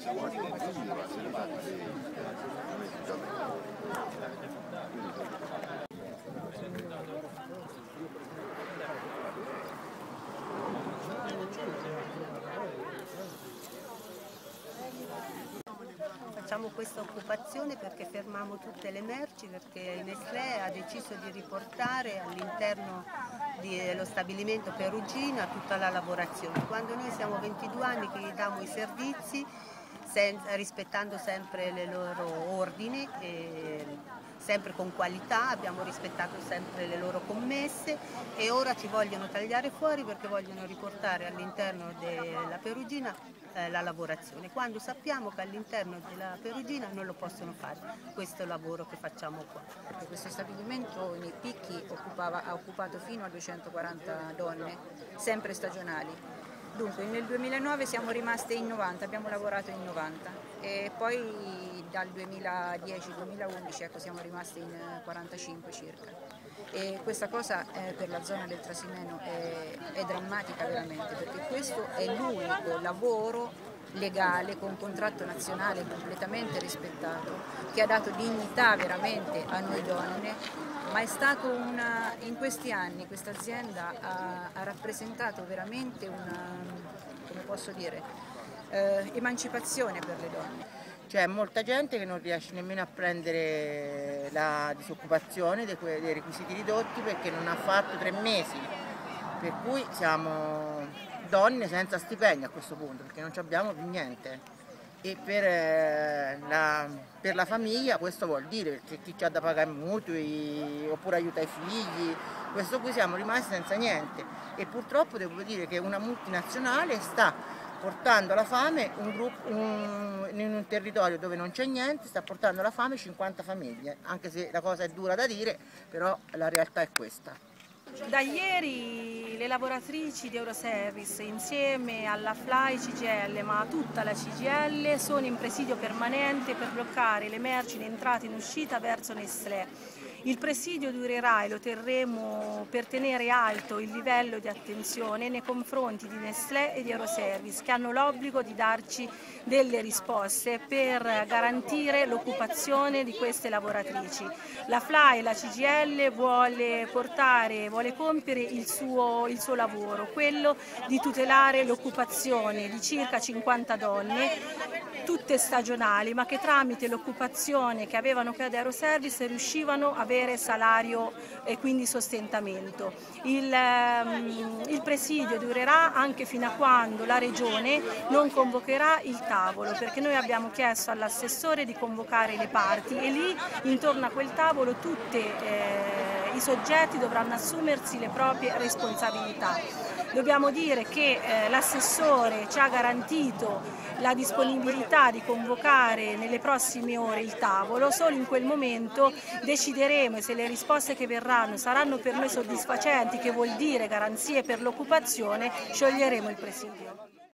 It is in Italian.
Facciamo questa occupazione perché fermiamo tutte le merci, perché Nestlé ha deciso di riportare all'interno dello stabilimento Perugina tutta la lavorazione. Quando noi siamo 22 anni che gli diamo i servizi, rispettando sempre le loro ordini, sempre con qualità, abbiamo rispettato sempre le loro commesse e ora ci vogliono tagliare fuori perché vogliono riportare all'interno della Perugina la lavorazione, quando sappiamo che all'interno della Perugina non lo possono fare questo lavoro che facciamo qua. Questo stabilimento nei picchi ha occupato fino a 240 donne, sempre stagionali. Dunque nel 2009 siamo rimaste in 90, abbiamo lavorato in 90 e poi dal 2010-2011 ecco, siamo rimaste in 45 circa. E questa cosa per la zona del Trasimeno è drammatica veramente, perché questo è l'unico lavoro legale con contratto nazionale completamente rispettato, che ha dato dignità veramente a noi donne, ma è stato in questi anni questa azienda ha rappresentato veramente come posso dire, emancipazione per le donne. C'è molta gente che non riesce nemmeno a prendere la disoccupazione dei requisiti ridotti perché non ha fatto 3 mesi, per cui siamo donne senza stipendio a questo punto perché non abbiamo più niente. E per la famiglia questo vuol dire, perché chi ha da pagare mutui oppure aiuta i figli, questo qui siamo rimasti senza niente e purtroppo devo dire che una multinazionale sta portando alla fame in un territorio dove non c'è niente, sta portando alla fame 50 famiglie, anche se la cosa è dura da dire, però la realtà è questa. Da ieri le lavoratrici di Euroservice insieme alla FLAI CGIL, ma a tutta la CGIL, sono in presidio permanente per bloccare le merci in entrata e in uscita verso Nestlé. Il presidio durerà e lo terremo per tenere alto il livello di attenzione nei confronti di Nestlé e di Euroservice, che hanno l'obbligo di darci delle risposte per garantire l'occupazione di queste lavoratrici. La FLAI e la CGIL vuole compiere il suo lavoro, quello di tutelare l'occupazione di circa 50 donne, tutte stagionali, ma che tramite l'occupazione che avevano qui ad Euroservice riuscivano a avere salario e quindi sostentamento. Il presidio durerà anche fino a quando la Regione non convocherà il tavolo, perché noi abbiamo chiesto all'assessore di convocare le parti e lì intorno a quel tavolo tutti i soggetti dovranno assumersi le proprie responsabilità. Dobbiamo dire che l'assessore ci ha garantito la disponibilità di convocare nelle prossime ore il tavolo, solo in quel momento decideremo se le risposte che verranno saranno per noi soddisfacenti, che vuol dire garanzie per l'occupazione, scioglieremo il presidio.